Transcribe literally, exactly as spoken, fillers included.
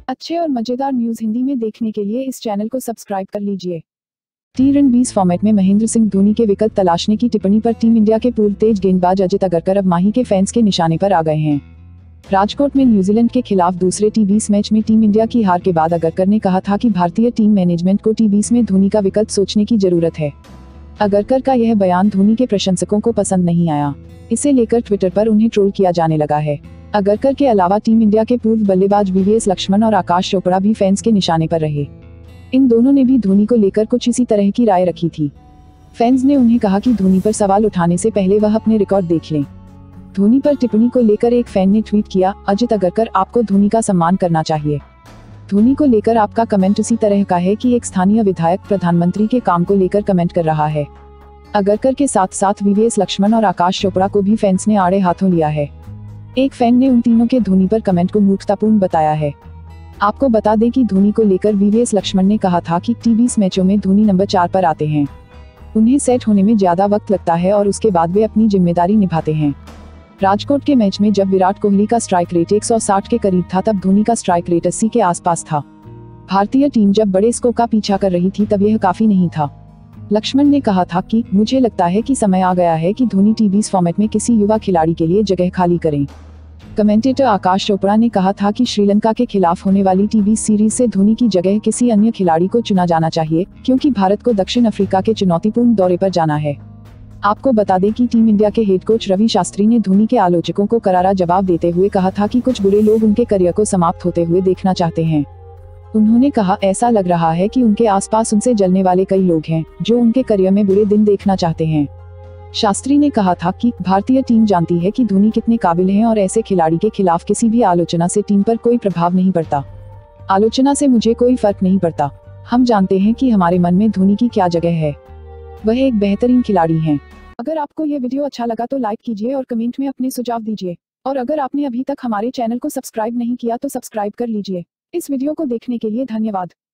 अच्छे और मजेदार न्यूज हिंदी में देखने के लिए इस चैनल को सब्सक्राइब कर लीजिए। टी ट्वेंटी फॉर्मेट में महेंद्र सिंह धोनी के विकेट तलाशने की टिप्पणी पर टीम इंडिया के पूर्व तेज गेंदबाज अजित अगरकर अब माही के फैंस के निशाने पर आ गए हैं। राजकोट में न्यूजीलैंड के खिलाफ दूसरे टी बीस मैच में टीम इंडिया की हार के बाद अगरकर ने कहा था कि भारतीय टीम मैनेजमेंट को टी बीस में धोनी का विकल्प सोचने की जरूरत है। अगरकर का यह बयान धोनी के प्रशंसकों को पसंद नहीं आया। इसे लेकर ट्विटर पर उन्हें ट्रोल किया जाने लगा है। अगरकर के अलावा टीम इंडिया के पूर्व बल्लेबाज वीवीएस लक्ष्मण और आकाश चोपड़ा भी फैंस के निशाने पर रहे। इन दोनों ने भी धोनी को लेकर कुछ इसी तरह की राय रखी थी। फैंस ने उन्हें कहा कि धोनी पर सवाल उठाने से पहले वह अपने रिकॉर्ड देख लें। धोनी पर टिप्पणी को लेकर एक फैन ने ट्वीट किया, अजित अगरकर, आपको धोनी का सम्मान करना चाहिए। धोनी को लेकर आपका कमेंट उसी तरह का है कि एक स्थानीय विधायक प्रधानमंत्री के काम को लेकर कमेंट कर रहा है। अगरकर के साथ साथ वीवीएस लक्ष्मण और आकाश चोपड़ा को भी फैंस ने आड़े हाथों लिया है। एक फैन ने उन तीनों के धोनी पर कमेंट को मूर्खतापूर्ण बताया है। आपको बता दें कि धोनी को लेकर वीवीएस लक्ष्मण ने कहा था कि टी बीस मैचों में धोनी नंबर चार पर आते हैं। उन्हें सेट होने में ज्यादा वक्त लगता है और उसके बाद वे अपनी जिम्मेदारी निभाते हैं। राजकोट के मैच में जब विराट कोहली का स्ट्राइक रेट एक सौ साठ के करीब था तब धोनी का स्ट्राइक रेट अस्सी के आसपास था। भारतीय टीम जब बड़े स्कोर का पीछा कर रही थी तब यह काफी नहीं था। लक्ष्मण ने कहा था कि मुझे लगता है कि समय आ गया है कि धोनी टी बीस फॉर्मेट में किसी युवा खिलाड़ी के लिए जगह खाली करें। कमेंटेटर आकाश चोपड़ा ने कहा था कि श्रीलंका के खिलाफ होने वाली टी बीस सीरीज से धोनी की जगह किसी अन्य खिलाड़ी को चुना जाना चाहिए, क्योंकि भारत को दक्षिण अफ्रीका के चुनौतीपूर्ण दौरे पर जाना है। आपको बता दें कि टीम इंडिया के हेड कोच रवि शास्त्री ने धोनी के आलोचकों को करारा जवाब देते हुए कहा था कि कुछ बुरे लोग उनके करियर को समाप्त होते हुए देखना चाहते हैं। उन्होंने कहा, ऐसा लग रहा है कि उनके आसपास उनसे जलने वाले कई लोग हैं जो उनके करियर में बुरे दिन देखना चाहते हैं। शास्त्री ने कहा था कि भारतीय टीम जानती है कि धोनी कितने काबिल हैं और ऐसे खिलाड़ी के खिलाफ किसी भी आलोचना से टीम पर कोई प्रभाव नहीं पड़ता। आलोचना से मुझे कोई फर्क नहीं पड़ता। हम जानते हैं कि हमारे मन में धोनी की क्या जगह है। वह एक बेहतरीन खिलाड़ी हैं। अगर आपको यह वीडियो अच्छा लगा तो लाइक कीजिए और कमेंट में अपने सुझाव दीजिए। और अगर आपने अभी तक हमारे चैनल को सब्सक्राइब नहीं किया तो सब्सक्राइब कर लीजिए। इस वीडियो को देखने के लिए धन्यवाद।